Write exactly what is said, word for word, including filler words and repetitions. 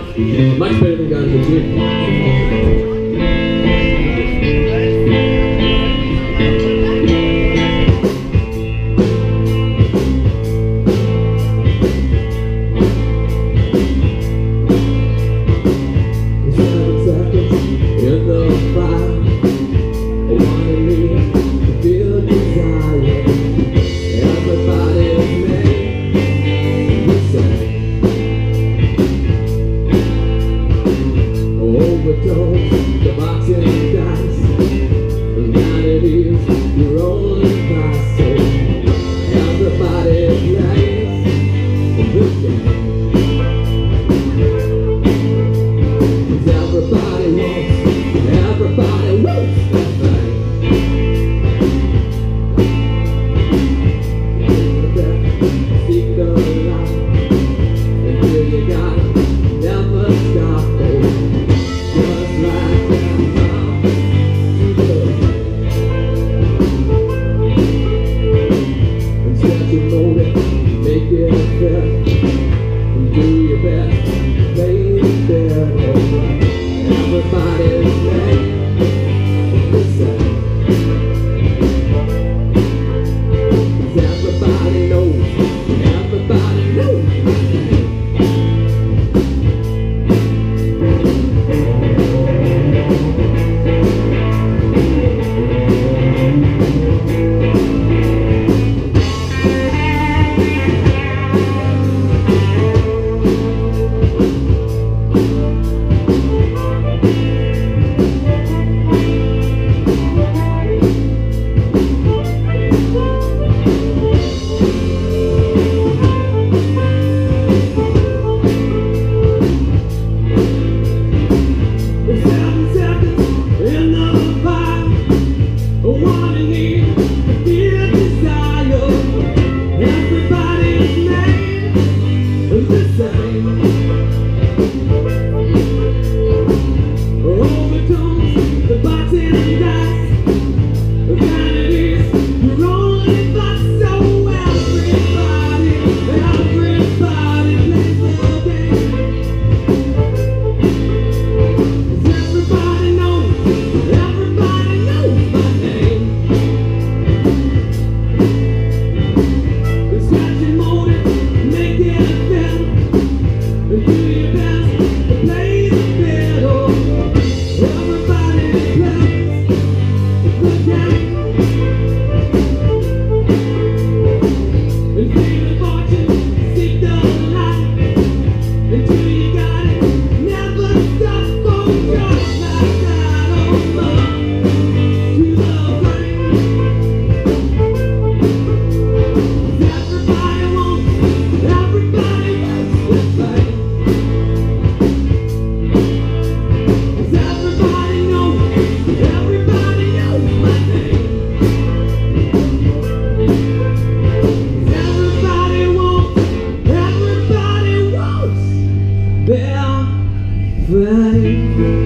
Much better than guns and gin. The boxing dice, vanities, your only price. So everybody plays the game. 'Cause everybody wants, everybody wants that thing. Seek the light until you got it. Never stop. Do your best, play it fair. Everybody's playing the same. 'Cause everybody knows, everybody knows my name. Everybody